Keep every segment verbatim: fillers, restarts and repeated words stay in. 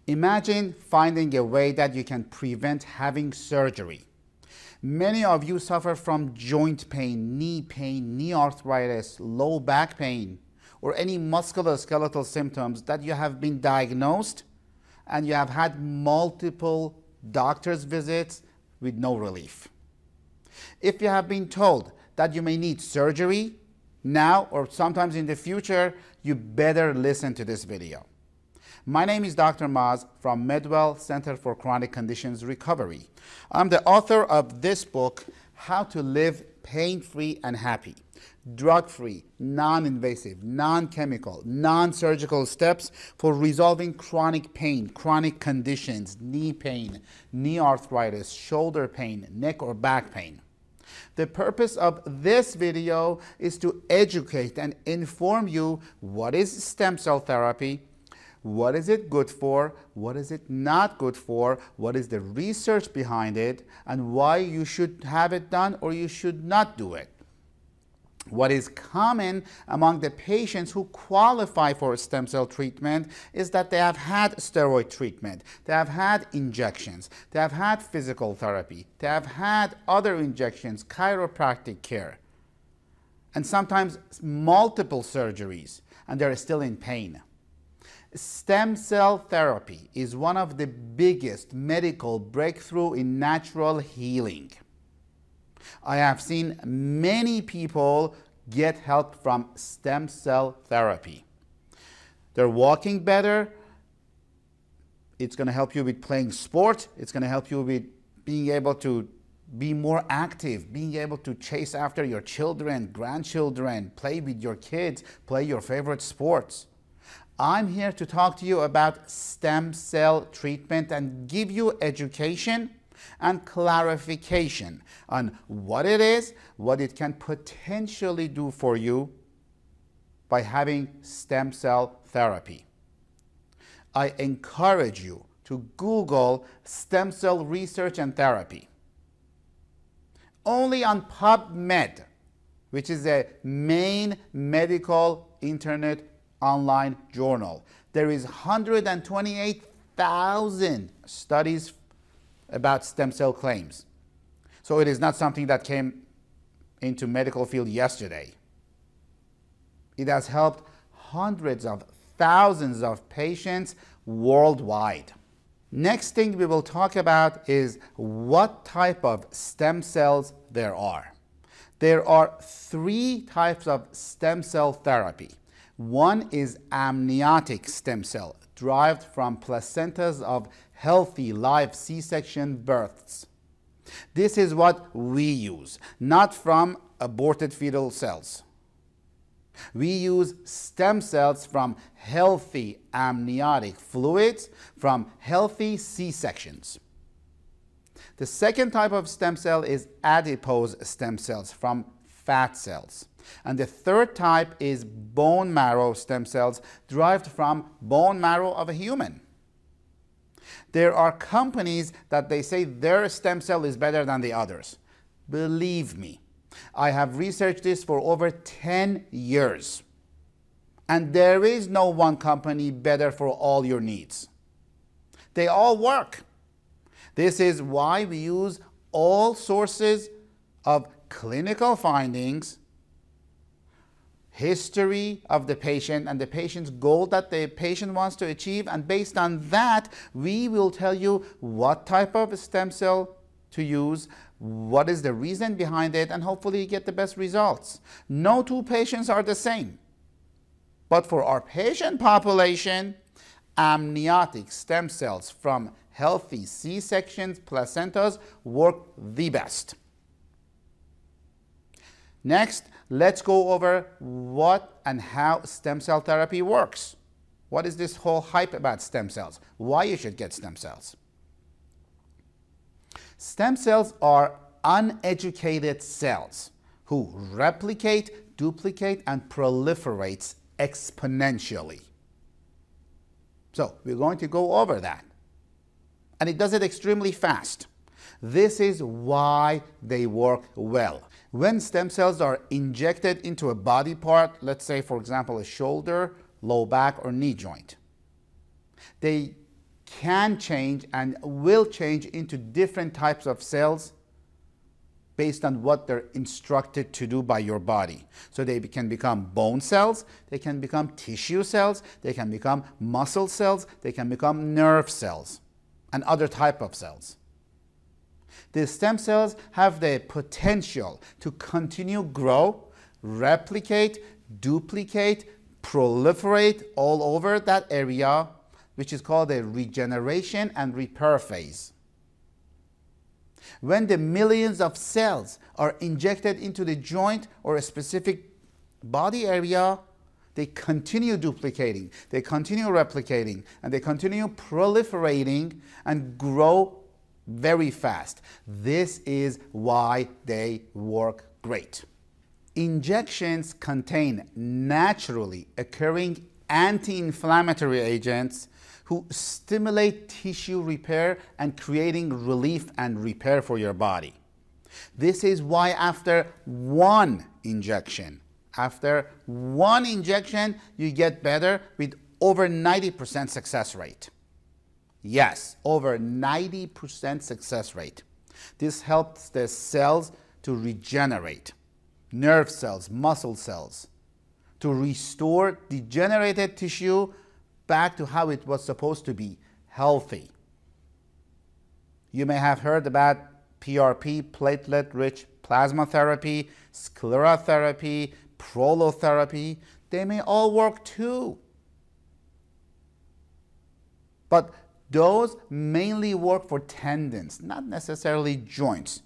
Imagine finding a way that you can prevent having surgery. Many of you suffer from joint pain, knee pain, knee arthritis, low back pain, or any musculoskeletal symptoms that you have been diagnosed and you have had multiple doctor's visits with no relief. If you have been told that you may need surgery now or sometimes in the future, you better listen to this video. My name is Doctor Maz from MedWell Center for Chronic Conditions Recovery. I'm the author of this book, How to Live Pain-Free and Happy. Drug-free, non-invasive, non-chemical, non-surgical steps for resolving chronic pain, chronic conditions, knee pain, knee arthritis, shoulder pain, neck or back pain. The purpose of this video is to educate and inform you what is stem cell therapy, what is it good for, what is it not good for, what is the research behind it, and why you should have it done or you should not do it. What is common among the patients who qualify for stem cell treatment is that they have had steroid treatment, they have had injections, they have had physical therapy, they have had other injections, chiropractic care, and sometimes multiple surgeries, and they're still in pain. Stem cell therapy is one of the biggest medical breakthroughs in natural healing. I have seen many people get help from stem cell therapy. They're walking better. It's going to help you with playing sports. It's going to help you with being able to be more active, being able to chase after your children, grandchildren, play with your kids, play your favorite sports. I'm here to talk to you about stem cell treatment and give you education and clarification on what it is, what it can potentially do for you by having stem cell therapy. I encourage you to Google stem cell research and therapy. Only on PubMed, which is a main medical internet online journal, there is one hundred twenty-eight thousand studies about stem cell claims. So it is not something that came into medical field yesterday. It has helped hundreds of thousands of patients worldwide. Next thing we will talk about is what type of stem cells there are. There are three types of stem cell therapy. One is amniotic stem cell, derived from placentas of healthy live C-section births. This is what we use, not from aborted fetal cells. We use stem cells from healthy amniotic fluids from healthy C-sections. The second type of stem cell is adipose stem cells from fat cells. And the third type is bone marrow stem cells derived from bone marrow of a human. There are companies that they say their stem cell is better than the others. Believe me, I have researched this for over ten years. And there is no one company better for all your needs. They all work. This is why we use all sources of clinical findings, history of the patient and the patient's goal that the patient wants to achieve, and based on that we will tell you what type of stem cell to use, what is the reason behind it, and hopefully you get the best results. No two patients are the same, but for our patient population, amniotic stem cells from healthy C-sections, placentas work the best. Next, let's go over what and how stem cell therapy works. What is this whole hype about stem cells? Why you should get stem cells? Stem cells are uneducated cells who replicate, duplicate, and proliferate exponentially. So we're going to go over that. And it does it extremely fast. This is why they work well. When stem cells are injected into a body part, let's say for example a shoulder, low back, or knee joint, they can change and will change into different types of cells based on what they're instructed to do by your body. So they can become bone cells, they can become tissue cells, they can become muscle cells, they can become nerve cells, and other type of cells. The stem cells have the potential to continue grow, replicate, duplicate, proliferate all over that area, which is called a regeneration and repair phase. When the millions of cells are injected into the joint or a specific body area, they continue duplicating, they continue replicating, and they continue proliferating and grow very fast. This is why they work great. Injections contain naturally occurring anti-inflammatory agents who stimulate tissue repair and creating relief and repair for your body. This is why after one injection, after one injection, you get better with over ninety percent success rate. Yes, over ninety percent success rate. This helps the cells to regenerate, nerve cells, muscle cells, to restore degenerated tissue back to how it was supposed to be, healthy. You may have heard about P R P, platelet-rich plasma therapy, sclerotherapy, prolotherapy. They may all work too. But those mainly work for tendons, not necessarily joints.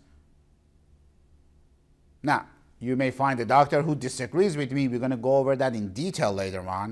Now, you may find a doctor who disagrees with me. We're going to go over that in detail later on.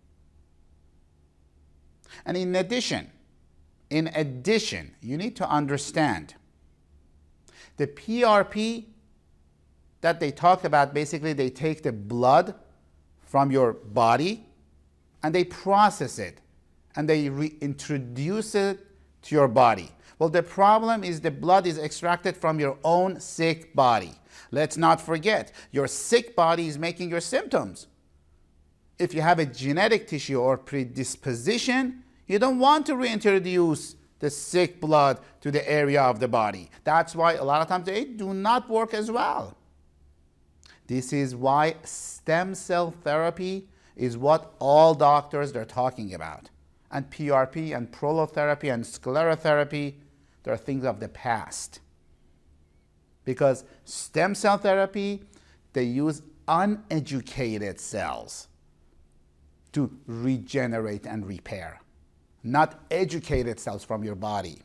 And in addition, in addition, you need to understand the P R P that they talk about, basically they take the blood from your body and they process it and they reintroduce it to your body. Well, the problem is the blood is extracted from your own sick body. Let's not forget, your sick body is making your symptoms. If you have a genetic tissue or predisposition, you don't want to reintroduce the sick blood to the area of the body. That's why a lot of times they do not work as well. This is why stem cell therapy is what all doctors are talking about. And P R P and prolotherapy and sclerotherapy, they're things of the past. Because stem cell therapy, they use uneducated cells to regenerate and repair, not educated cells from your body.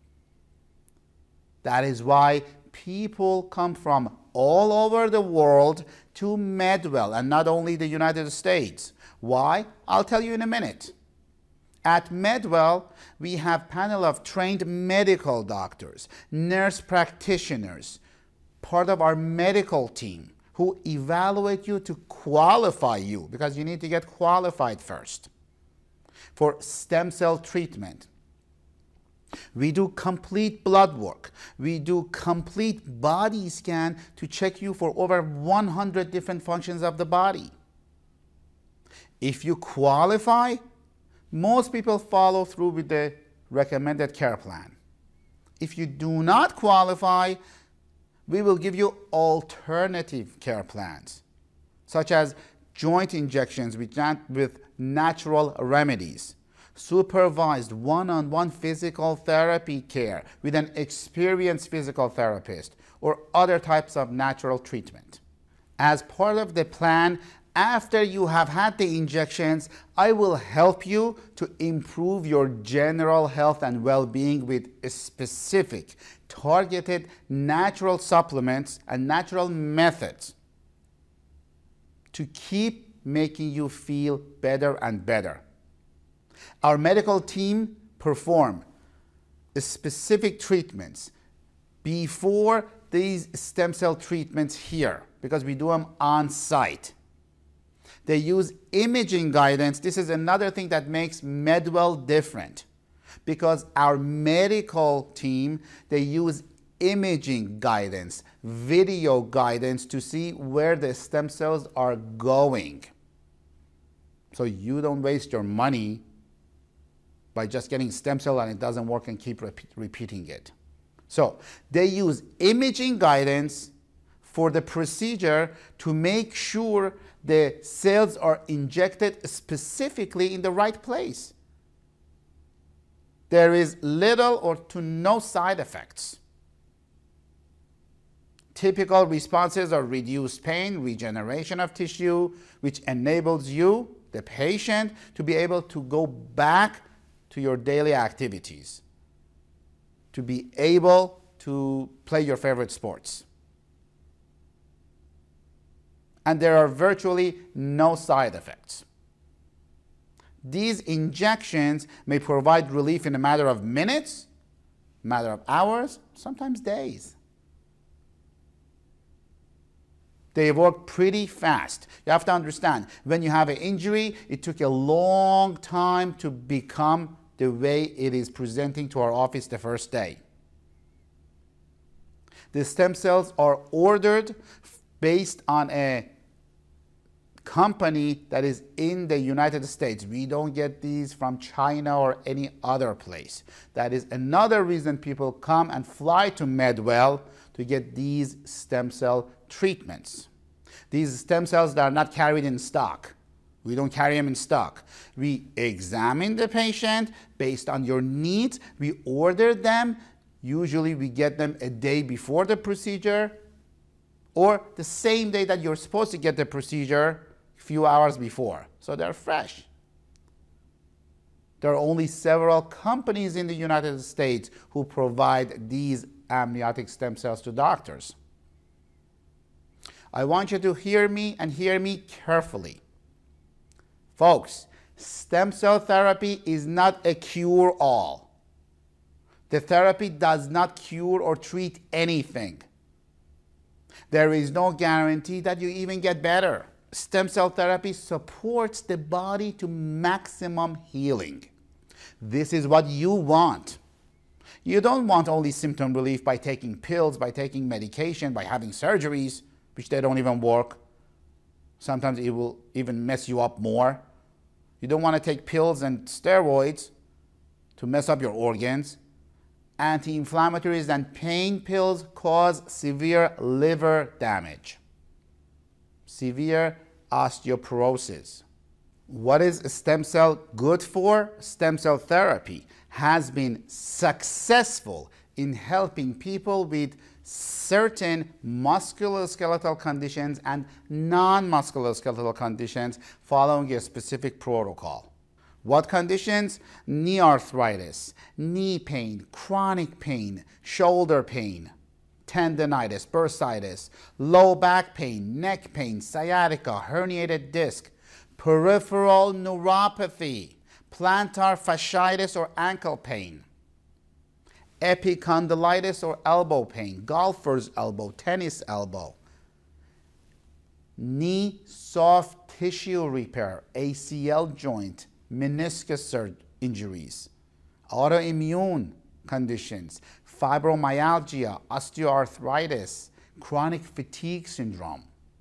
That is why people come from all over the world to MedWell, and not only the United States. Why? I'll tell you in a minute. At MedWell, we have a panel of trained medical doctors, nurse practitioners, part of our medical team, who evaluate you to qualify you, because you need to get qualified first for stem cell treatment. We do complete blood work. We do complete body scan to check you for over one hundred different functions of the body. If you qualify, most people follow through with the recommended care plan. If you do not qualify, we will give you alternative care plans, such as joint injections with, nat with natural remedies, supervised one-on-one physical therapy care with an experienced physical therapist, or other types of natural treatment. As part of the plan, after you have had the injections, I will help you to improve your general health and well-being with specific, targeted natural supplements and natural methods to keep making you feel better and better. Our medical team perform specific treatments before these stem cell treatments here, because we do them on site. They use imaging guidance. This is another thing that makes MedWell different, because our medical team, they use imaging guidance, video guidance to see where the stem cells are going. So you don't waste your money by just getting stem cell and it doesn't work and keep repeat, repeating it. So they use imaging guidance for the procedure to make sure the cells are injected specifically in the right place. There is little or to no side effects. Typical responses are reduced pain, regeneration of tissue, which enables you, the patient, to be able to go back to your daily activities, to be able to play your favorite sports. And there are virtually no side effects. These injections may provide relief in a matter of minutes, matter of hours, sometimes days. They work pretty fast. You have to understand, when you have an injury, it took a long time to become the way it is presenting to our office the first day. The stem cells are ordered based on a company that is in the United States. We don't get these from China or any other place. That is another reason people come and fly to MedWell to get these stem cell treatments. These stem cells that are not carried in stock. We don't carry them in stock. We examine the patient based on your needs. We order them. Usually we get them a day before the procedure or the same day that you're supposed to get the procedure, a few hours before. So they're fresh. There are only several companies in the United States who provide these amniotic stem cells to doctors. I want you to hear me and hear me carefully. Folks, stem cell therapy is not a cure-all. The therapy does not cure or treat anything. There is no guarantee that you even get better. Stem cell therapy supports the body to maximum healing. This is what you want. You don't want only symptom relief by taking pills, by taking medication, by having surgeries, which they don't even work. Sometimes it will even mess you up more. You don't want to take pills and steroids to mess up your organs. Anti-inflammatories and pain pills cause severe liver damage, severe osteoporosis. What is a stem cell good for? Stem cell therapy has been successful in helping people with certain musculoskeletal conditions and non-musculoskeletal conditions following a specific protocol. What conditions? Knee arthritis, knee pain, chronic pain, shoulder pain, tendonitis, bursitis, low back pain, neck pain, sciatica, herniated disc, peripheral neuropathy, plantar fasciitis or ankle pain, epicondylitis or elbow pain, golfer's elbow, tennis elbow, knee soft tissue repair, A C L joint, meniscus injuries, autoimmune conditions, fibromyalgia, osteoarthritis, chronic fatigue syndrome.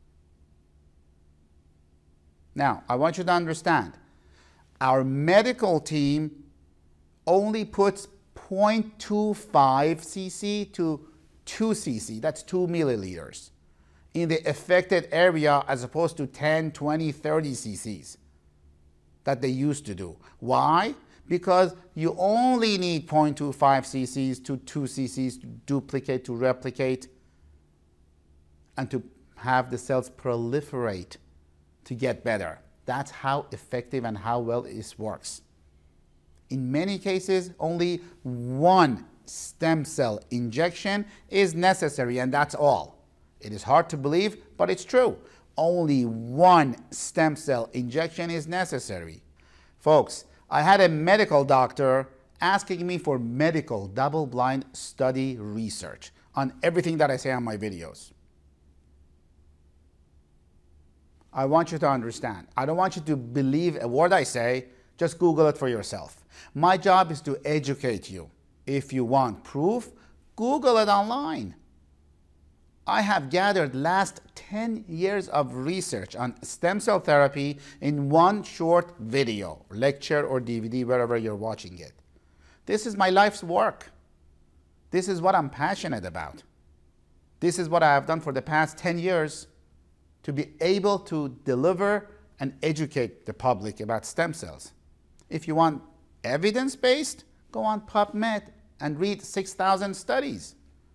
Now, I want you to understand, our medical team only puts zero point two five c c to two c c, that's two milliliters, in the affected area as opposed to ten, twenty, thirty c c's that they used to do. Why? Because you only need zero point two five c c's to two c c's to duplicate, to replicate, and to have the cells proliferate to get better. That's how effective and how well this works. In many cases, only one stem cell injection is necessary, and that's all. It is hard to believe, but it's true. Only one stem cell injection is necessary. Folks, I had a medical doctor asking me for medical double-blind study research on everything that I say on my videos. I want you to understand. I don't want you to believe a word I say. Just Google it for yourself. My job is to educate you. If you want proof, Google it online. I have gathered last ten years of research on stem cell therapy in one short video, lecture, or D V D, wherever you're watching it. This is my life's work. This is what I'm passionate about. This is what I have done for the past ten years to be able to deliver and educate the public about stem cells. If you want evidence-based, go on PubMed and read six thousand studies.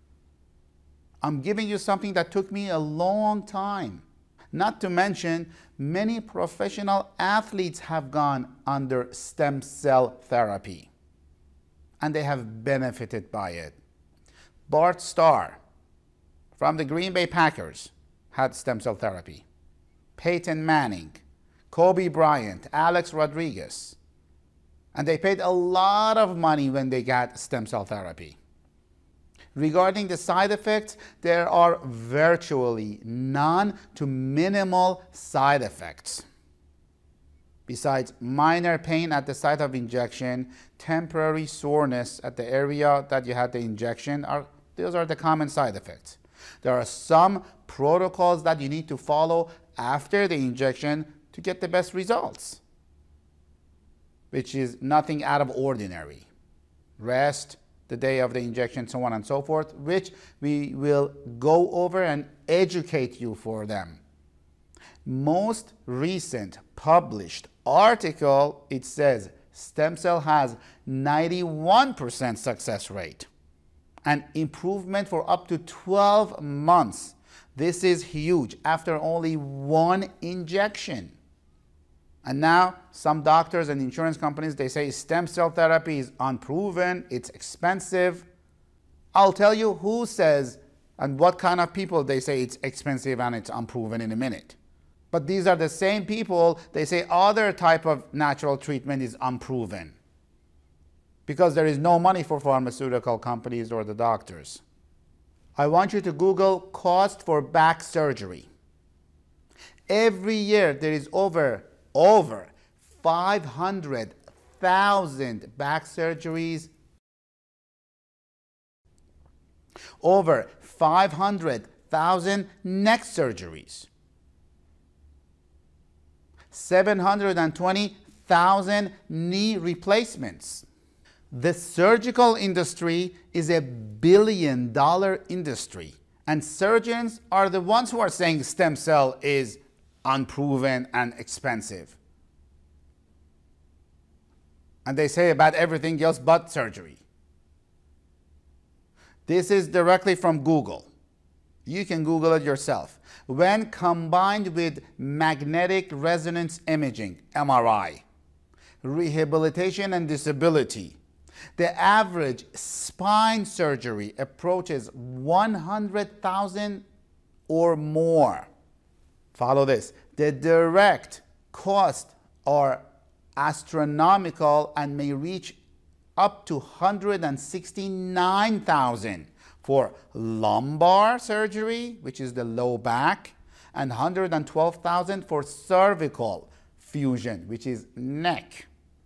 I'm giving you something that took me a long time. Not to mention, many professional athletes have gone under stem cell therapy, and they have benefited by it. Bart Starr from the Green Bay Packers had stem cell therapy. Peyton Manning, Kobe Bryant, Alex Rodriguez. And they paid a lot of money when they got stem cell therapy. Regarding the side effects, there are virtually none to minimal side effects. Besides minor pain at the site of injection, temporary soreness at the area that you had the injection, are, those are the common side effects. There are some protocols that you need to follow after the injection to get the best results, which is nothing out of ordinary. Rest, the day of the injection, so on and so forth, which we will go over and educate you for them. Most recent published article, it says stem cell has ninety-one percent success rate and improvement for up to twelve months. This is huge after only one injection. And now some doctors and insurance companies, they say stem cell therapy is unproven, it's expensive. I'll tell you who says and what kind of people they say it's expensive and it's unproven in a minute. But these are the same people, they say other type of natural treatment is unproven because there is no money for pharmaceutical companies or the doctors. I want you to Google cost for back surgery. Every year there is over Over five hundred thousand back surgeries, over five hundred thousand neck surgeries, seven hundred twenty thousand knee replacements. The surgical industry is a billion dollar industry, and surgeons are the ones who are saying stem cell is unproven and expensive. And they say about everything else but surgery. This is directly from Google. You can Google it yourself. When combined with magnetic resonance imaging, M R I, rehabilitation and disability, the average spine surgery approaches one hundred thousand or more. Follow this. The direct costs are astronomical and may reach up to one hundred sixty-nine thousand dollars for lumbar surgery, which is the low back, and one hundred twelve thousand dollars for cervical fusion, which is neck.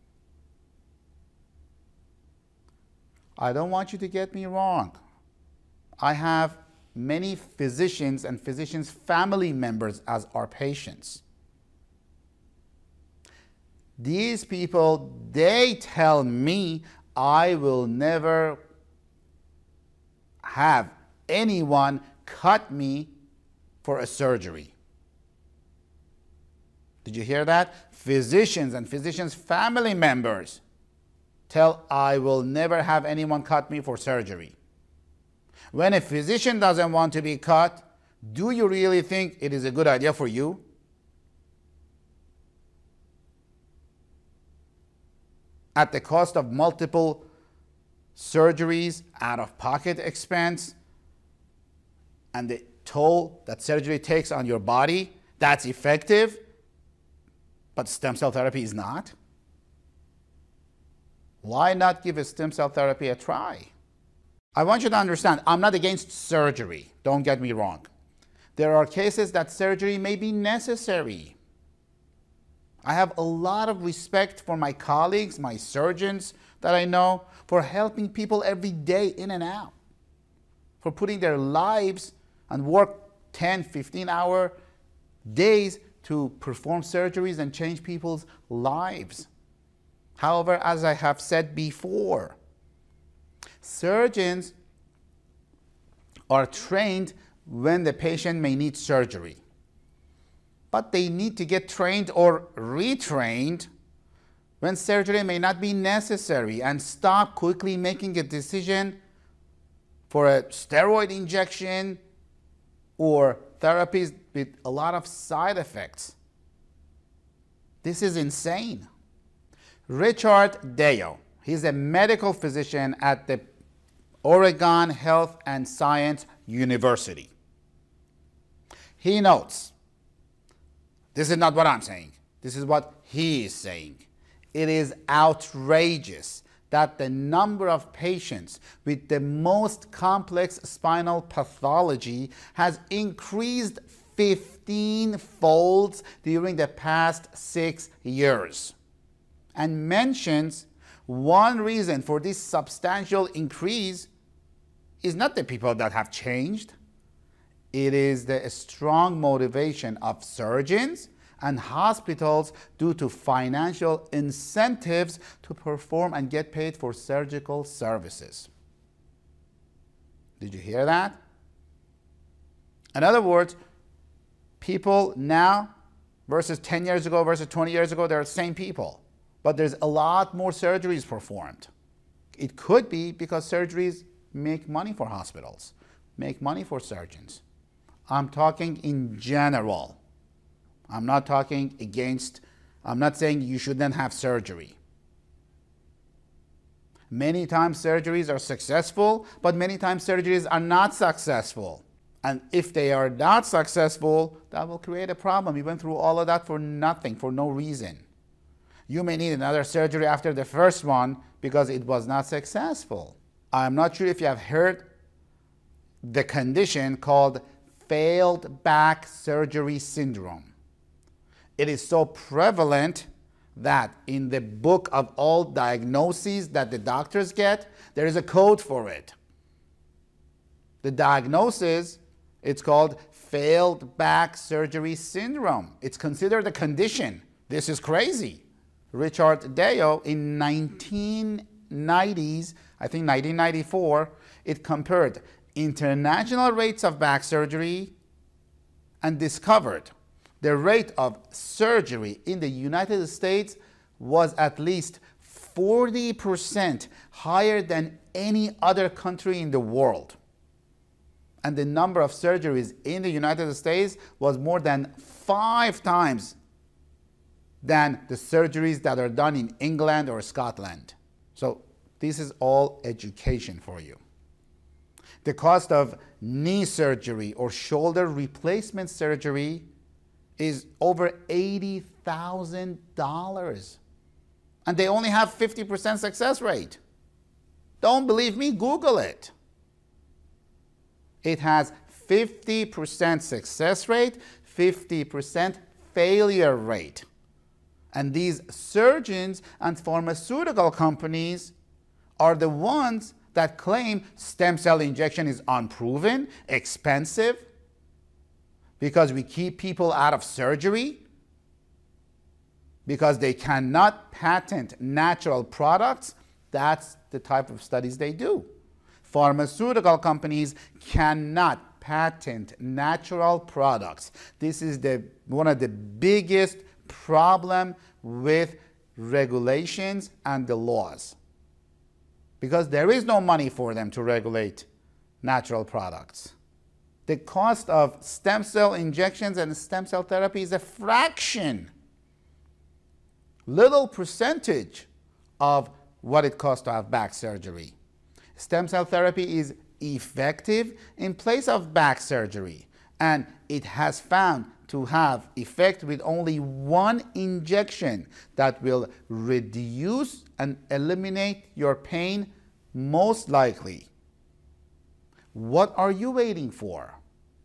I don't want you to get me wrong. I have many physicians and physicians' family members as our patients. These people, they tell me I will never have anyone cut me for a surgery. Did you hear that? Physicians and physicians' family members tell I will never have anyone cut me for surgery. When a physician doesn't want to be cut, do you really think it is a good idea for you? At the cost of multiple surgeries, out-of-pocket expense, and the toll that surgery takes on your body, that's effective, but stem cell therapy is not? Why not give a stem cell therapy a try? I want you to understand, I'm not against surgery. Don't get me wrong. There are cases that surgery may be necessary. I have a lot of respect for my colleagues, my surgeons that I know, for helping people every day in and out, for putting their lives and work ten, fifteen hour days to perform surgeries and change people's lives. However, as I have said before, surgeons are trained when the patient may need surgery, but they need to get trained or retrained when surgery may not be necessary, and stop quickly making a decision for a steroid injection or therapies with a lot of side effects. This is insane. Richard Deo, he's a medical physician at the Oregon Health and Science University. He notes, this is not what I'm saying, this is what he is saying. It is outrageous that the number of patients with the most complex spinal pathology has increased fifteen folds during the past six years, and mentions one reason for this substantial increase is not the people that have changed. It is the strong motivation of surgeons and hospitals due to financial incentives to perform and get paid for surgical services. Did you hear that? In other words, people now versus ten years ago versus twenty years ago, they're the same people, but there's a lot more surgeries performed. It could be because surgeries make money for hospitals, make money for surgeons. I'm talking in general. I'm not talking against, I'm not saying you shouldn't have surgery. Many times surgeries are successful, but many times surgeries are not successful. And if they are not successful, that will create a problem. You went through all of that for nothing, for no reason. You may need another surgery after the first one because it was not successful. I'm not sure if you have heard the condition called failed back surgery syndrome. It is so prevalent that in the book of all diagnoses that the doctors get, there is a code for it. The diagnosis, it's called failed back surgery syndrome. It's considered a condition. This is crazy. Richard Deo in nineteen nineties, I think nineteen ninety-four, it compared international rates of back surgery and discovered the rate of surgery in the United States was at least forty percent higher than any other country in the world. And the number of surgeries in the United States was more than five times than the surgeries that are done in England or Scotland. So this is all education for you. The cost of knee surgery or shoulder replacement surgery is over eighty thousand dollars. And they only have fifty percent success rate. Don't believe me? Google it. It has fifty percent success rate, fifty percent failure rate. And these surgeons and pharmaceutical companies are the ones that claim stem cell injection is unproven, expensive, because we keep people out of surgery, because they cannot patent natural products. That's the type of studies they do. Pharmaceutical companies cannot patent natural products. This is the, one of the biggest problem with regulations and the laws, because there is no money for them to regulate natural products. The cost of stem cell injections and stem cell therapy is a fraction, little percentage of what it costs to have back surgery. Stem cell therapy is effective in place of back surgery, and it has found to have effect with only one injection that will reduce and eliminate your pain most likely. What are you waiting for?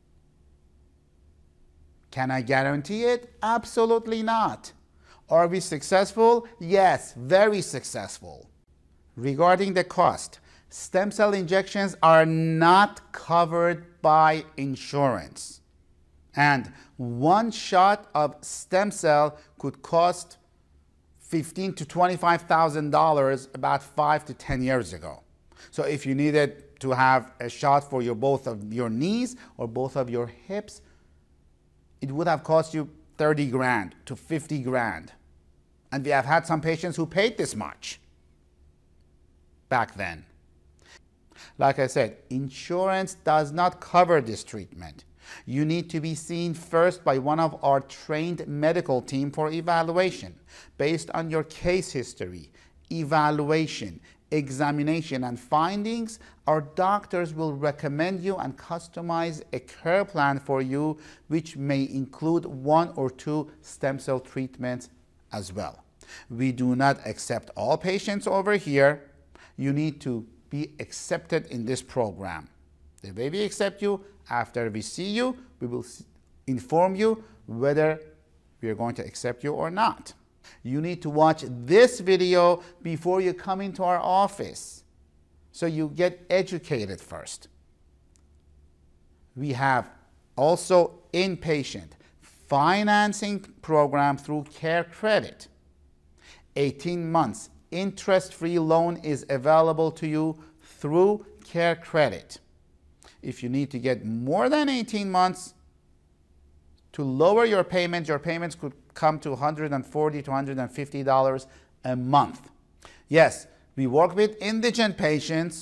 Can I guarantee it? Absolutely not. Are we successful? Yes, very successful. Regarding the cost, Stem cell injections are not covered by insurance. And one shot of stem cell could cost fifteen thousand to twenty-five thousand dollars about five to ten years ago. So if you needed to have a shot for your both of your knees or both of your hips, it would have cost you thirty grand to fifty grand. And we have had some patients who paid this much back then. Like I said, insurance does not cover this treatment. You need to be seen first by one of our trained medical team for evaluation. Based on your case history, evaluation, examination, and findings, our doctors will recommend you and customize a care plan for you, which may include one or two stem cell treatments as well. We do not accept all patients over here. You need to be accepted in this program. The way we accept you, after we see you, we will inform you whether we are going to accept you or not. You need to watch this video before you come into our office, so you get educated first. We have also inpatient financing program through Care Credit. eighteen months interest-free loan is available to you through Care Credit. If you need to get more than eighteen months to lower your payments, your payments could come to one hundred forty to one hundred fifty dollars a month. Yes, we work with indigent patients.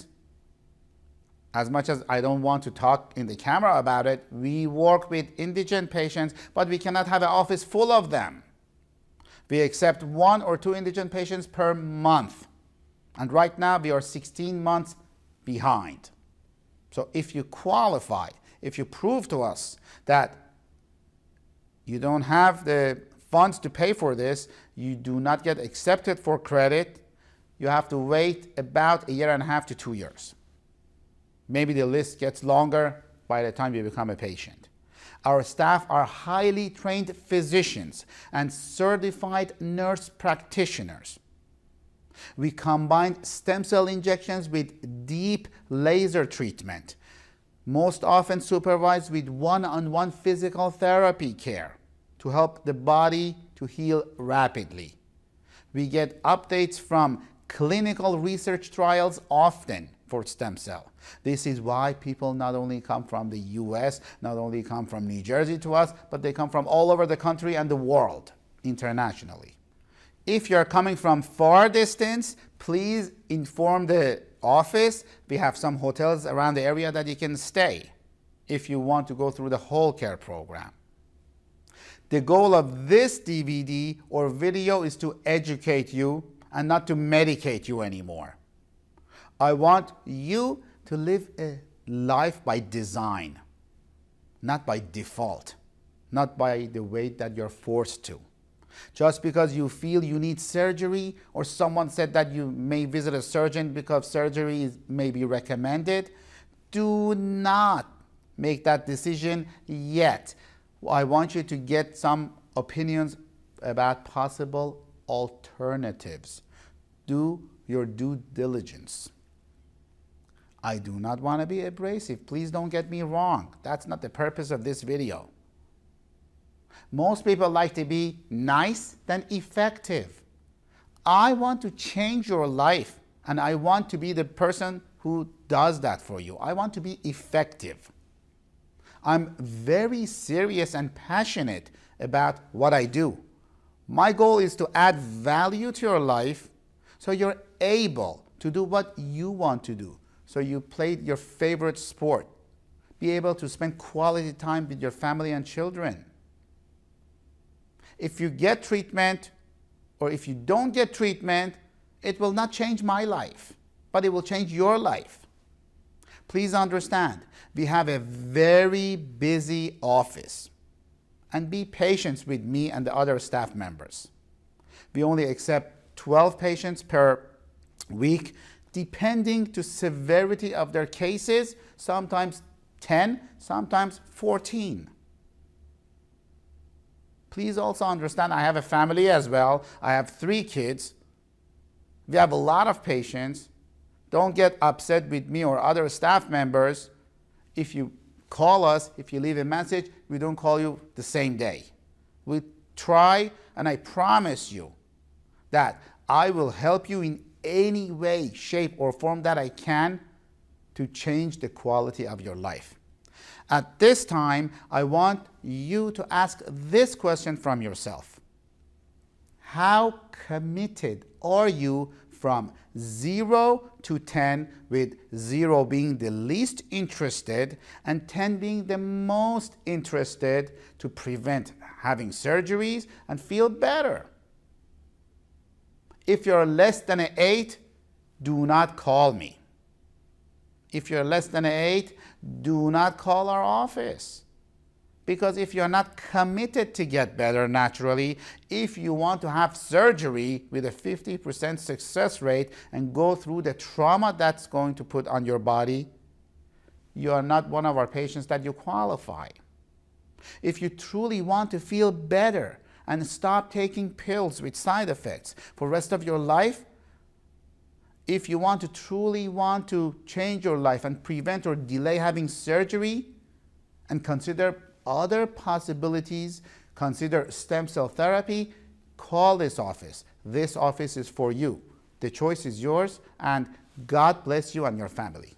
As much as I don't want to talk in the camera about it, we work with indigent patients, but we cannot have an office full of them. We accept one or two indigent patients per month. And right now we are sixteen months behind. So if you qualify, if you prove to us that you don't have the funds to pay for this, you do not get accepted for credit, you have to wait about a year and a half to two years. Maybe the list gets longer by the time you become a patient. Our staff are highly trained physicians and certified nurse practitioners. We combine stem cell injections with deep laser treatment, most often supervised with one-on-one physical therapy care to help the body to heal rapidly. We get updates from clinical research trials often for stem cell. This is why people not only come from the U S, not only come from New Jersey to us, but they come from all over the country and the world internationally. If you're coming from far distance, please inform the office. We have some hotels around the area that you can stay if you want to go through the whole care program. The goal of this D V D or video is to educate you and not to medicate you anymore. I want you to live a life by design, not by default, not by the way that you're forced to. Just because you feel you need surgery, or someone said that you may visit a surgeon because surgery is, may be recommended, do not make that decision yet. I want you to get some opinions about possible alternatives. Do your due diligence. I do not want to be abrasive. Please don't get me wrong. That's not the purpose of this video. Most people like to be nice than effective. I want to change your life, and I want to be the person who does that for you. I want to be effective. I'm very serious and passionate about what I do. My goal is to add value to your life so you're able to do what you want to do. So you play your favorite sport. Be able to spend quality time with your family and children. If you get treatment, or if you don't get treatment, it will not change my life, but it will change your life. Please understand, we have a very busy office, and be patient with me and the other staff members. We only accept twelve patients per week, depending to severity of their cases, sometimes ten, sometimes fourteen. Please also understand, I have a family as well. I have three kids. We have a lot of patients. Don't get upset with me or other staff members. If you call us, if you leave a message, we don't call you the same day. We try, and I promise you that I will help you in any way, shape, or form that I can to change the quality of your life. At this time, I want you to ask this question from yourself. How committed are you from zero to ten, with zero being the least interested and ten being the most interested, to prevent having surgeries and feel better? If you're less than an eight, do not call me. If you're less than an eight, do not call our office. Because if you're not committed to get better naturally, if you want to have surgery with a fifty percent success rate and go through the trauma that's going to put on your body, you are not one of our patients that you qualify. If you truly want to feel better and stop taking pills with side effects for the rest of your life, if you want to truly want to change your life and prevent or delay having surgery and consider other possibilities, consider stem cell therapy, call this office. This office is for you. The choice is yours, and God bless you and your family.